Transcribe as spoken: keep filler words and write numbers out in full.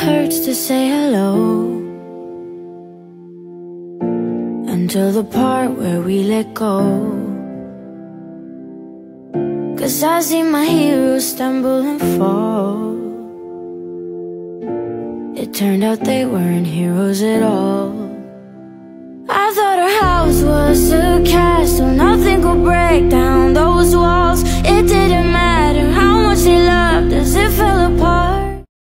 hurts to say hello, until the part where we let go. Cause I see my heroes stumble and fall. It turned out they weren't heroes at all. I thought our house was a